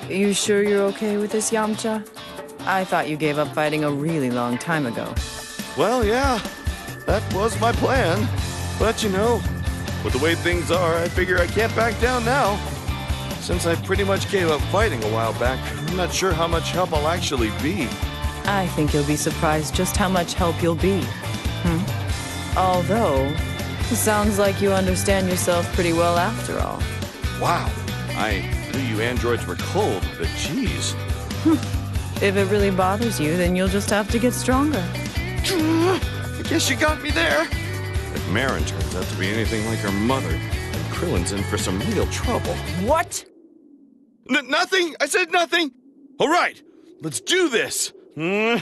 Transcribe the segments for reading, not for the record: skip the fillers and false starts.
You sure you're okay with this, Yamcha? I thought you gave up fighting a really long time ago. Well, yeah, that was my plan. But you know, with the way things are, I figure I can't back down now. Since I pretty much gave up fighting a while back, I'm not sure how much help I'll actually be. I think you'll be surprised just how much help you'll be. Although, it sounds like you understand yourself pretty well after all. Wow, I knew you androids were cold, but geez. If it really bothers you, then you'll just have to get stronger. I guess you got me there. If Marin turns out to be anything like her mother, then Krillin's in for some real trouble. What? Nothing! I said nothing! All right, let's do this! The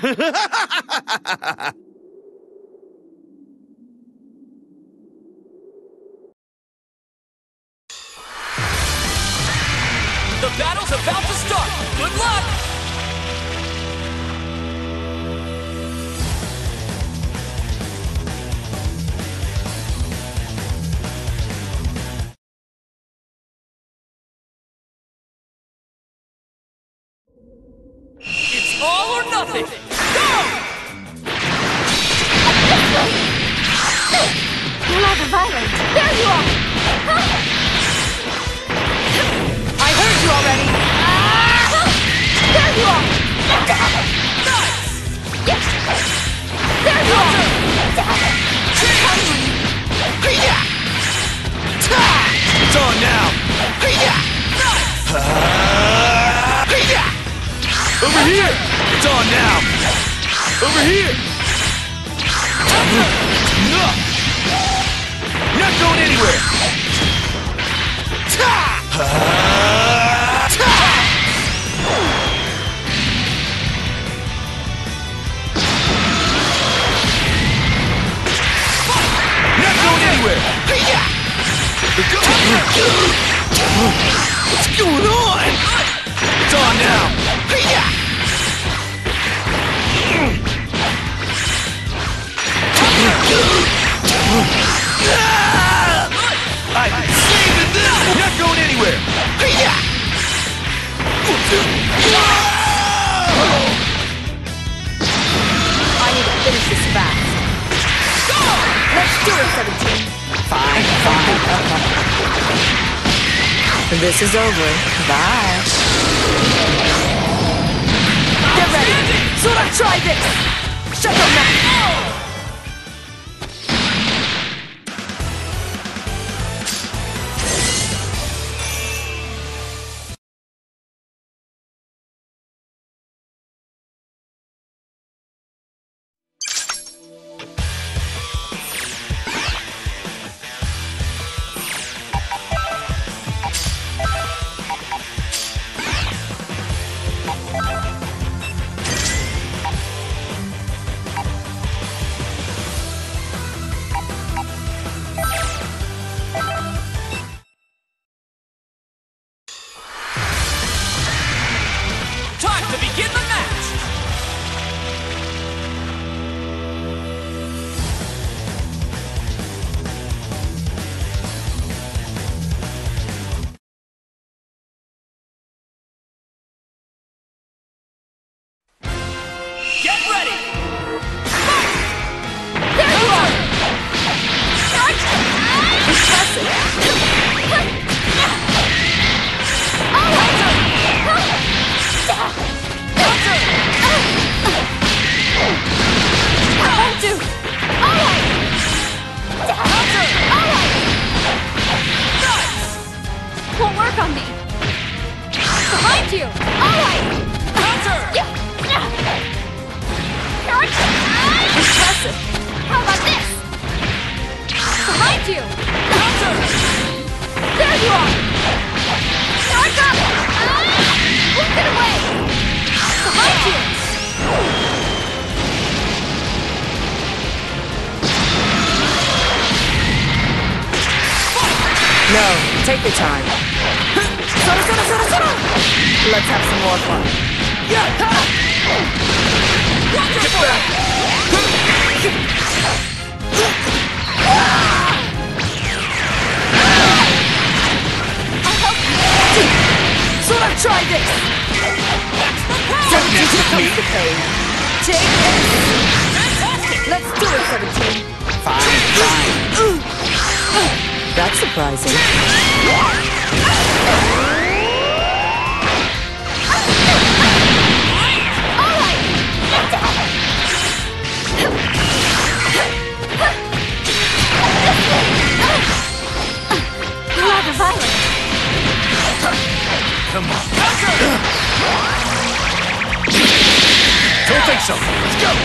battle's about to start! Good luck! It's all or nothing! Go! You're rather violent. There you are! I heard you already! There you are! Nice! There you are! It's on now! Over here! It's on now! Over here! Not going anywhere! Not going anywhere! What's going on? It's on now! I've been saving this! Not going anywhere! I need to finish this fast. Go! Let's do it, 17. Fine. This is over. Bye. Get ready! Sora, try this! Shut up now! Time to begin the match! Get ready! Fight! There you are! Impressive! Won't work on me! Behind you! Alright! Counter! Impressive! How about this? Behind you! Counter! There you are! Charge up! Move it away! Behind you! No, take your time. Sora! Let's have some more fun. Get back! I'll help you! Sora! Try this! Don't you suppose the pain? Take this! Let's do it, 17! Fine. That's surprising. Rather violent. Come on. Don't think so. Let's go.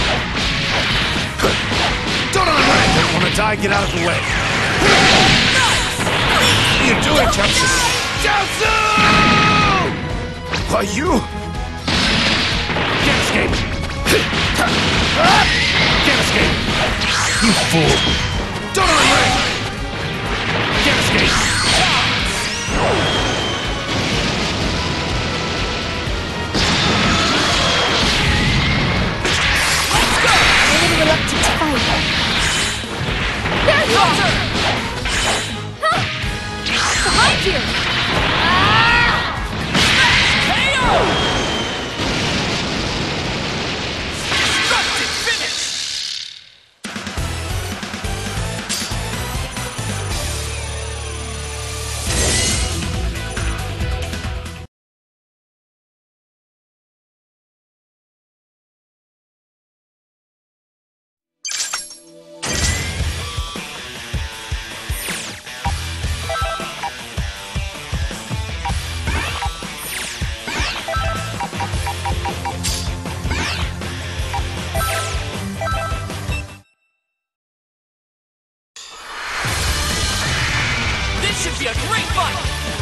Don't unravel. Don't want to die. Get out of the way. What are you doing, Chaozu? Chaozu! Are you? Can't escape. Can't escape. You fool. Don't unravel. Can't escape. Reluctant to fight. There you are! Behind you! KO! Destructive finish! This should be a great fight!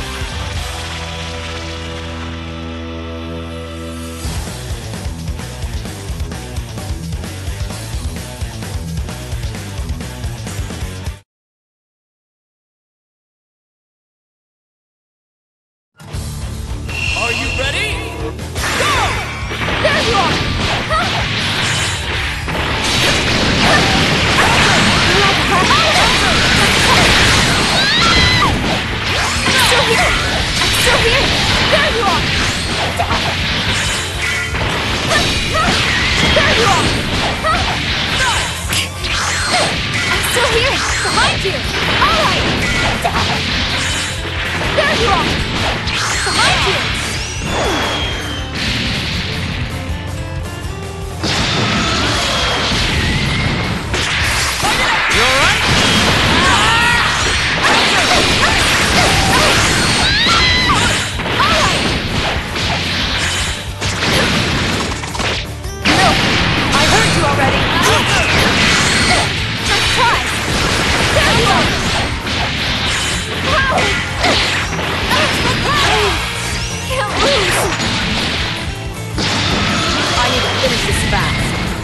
Are you ready? Go! There you are! Still here! I'm still here! There you are! There you are! I'm still here! Behind you! Alright! There you are! Behind you! You alright? I heard you already. Surprise! There you are! Can't lose! I need to finish this fast.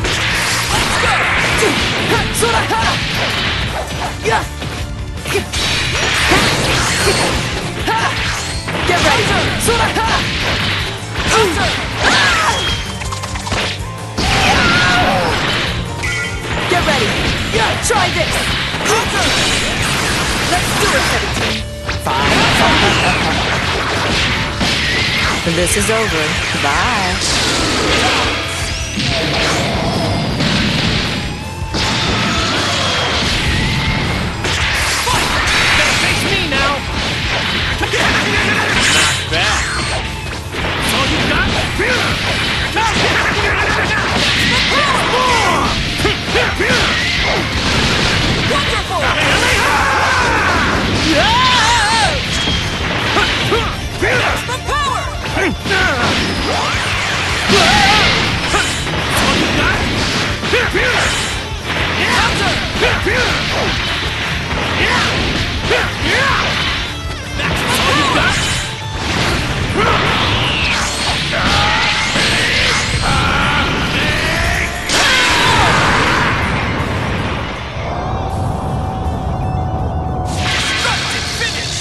Get ready! Get ready! Try this! Let's do it, 17! Fine. This is over. Bye. Gotta face me now! Not bad. That's all you got? Wonderful! That's the power! That's all you got? That's all you got? Destructive finish!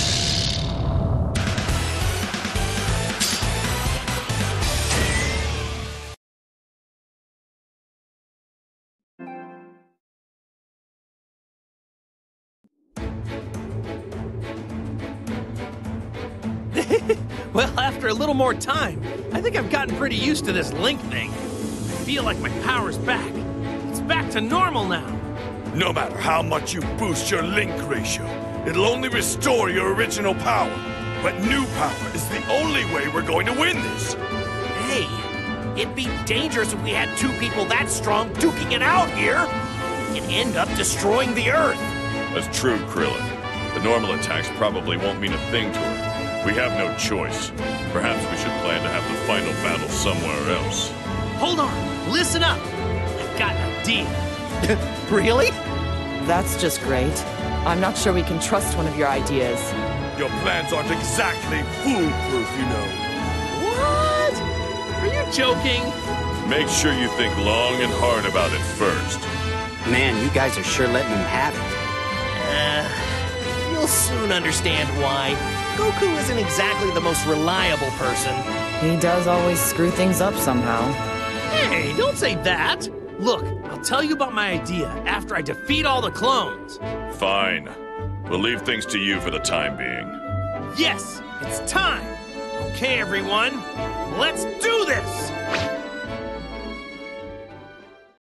Well, after a little more time, I think I've gotten pretty used to this Link thing. I feel like my power's back. It's back to normal now. No matter how much you boost your link ratio, it'll only restore your original power. But new power is the only way we're going to win this. Hey, it'd be dangerous if we had two people that strong duking it out here. We could end up destroying the Earth. That's true, Krillin. The normal attacks probably won't mean a thing to her. We have no choice. Perhaps we should plan to have the final battle somewhere else. Hold on, listen up. I've got an idea. Really? That's just great. I'm not sure we can trust one of your ideas. Your plans aren't exactly foolproof, you know. What? Are you joking? Make sure you think long and hard about it first. Man, you guys are sure letting him have it. You'll soon understand why. Goku isn't exactly the most reliable person. He does always screw things up somehow. Hey, don't say that. Look, I'll tell you about my idea after I defeat all the clones. Fine. We'll leave things to you for the time being. Yes, it's time. Okay, everyone, let's do this.